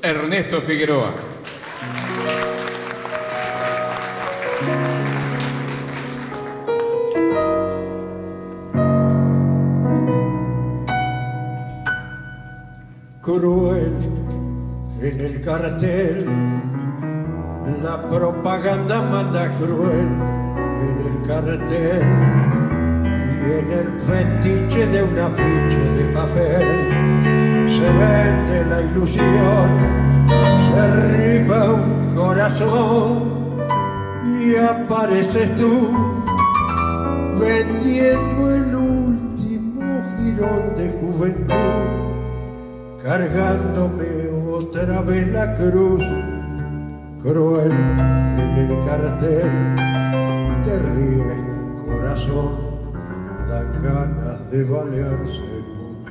Ernesto Figueroa. Cruel en el cartel, la propaganda manda cruel en el cartel y en el fetiche de un afiche de papel se vende la ilusión, se ripa un corazón y apareces tú vendiendo el último jirón de juventud, cargándome otra vez la cruz. Cruel en el cartel, te ríes corazón, dan ganas de balearse en un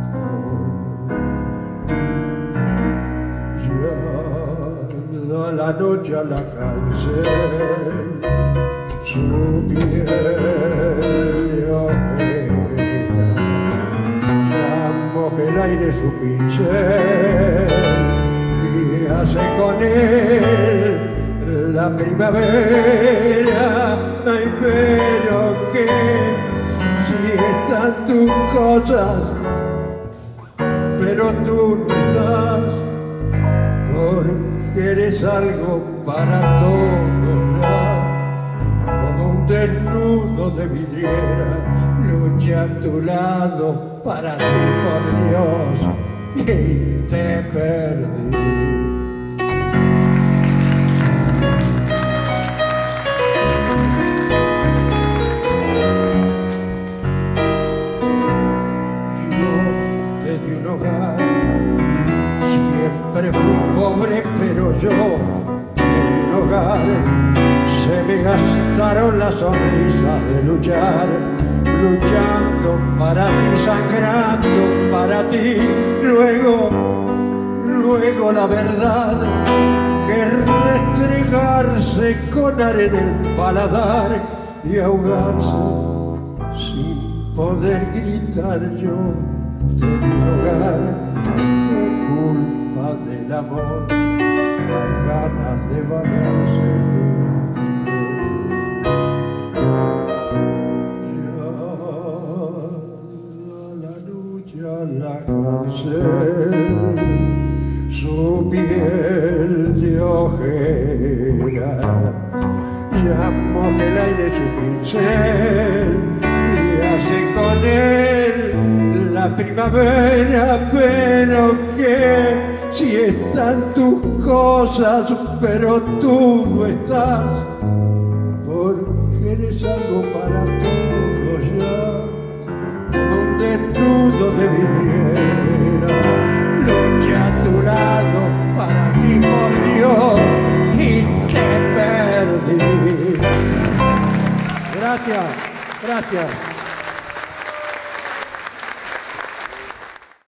rincón. Ya da la noche a la cárcel, su piel de ojera, ya moja el aire su pincel y hace con él la primavera. Ay, pero que si están tus cosas, pero tú no estás, porque eres algo para todos ya, como un desnudo de vidriera, lucha a tu lado para ti, por Dios, y te perdí. Siempre fui pobre, pero yo en un hogar se me gastaron las sonrisas de luchar, luchando para ti, sangrando para ti. Luego la verdad que restregarse con arena en el paladar y ahogarse sin poder gritar. Yo de un hogar fue culpa del amor, las ganas de bañarse en un ya da la noche a la cárcel, su piel de ojera, ya moja el aire su pincel y hace con él la primavera. Pero que si están tus cosas, pero tú no estás, porque eres algo para todos ya, como un desnudo de vidriera, lucha a tu lado para ti, por Dios, y te perdí. Gracias, gracias.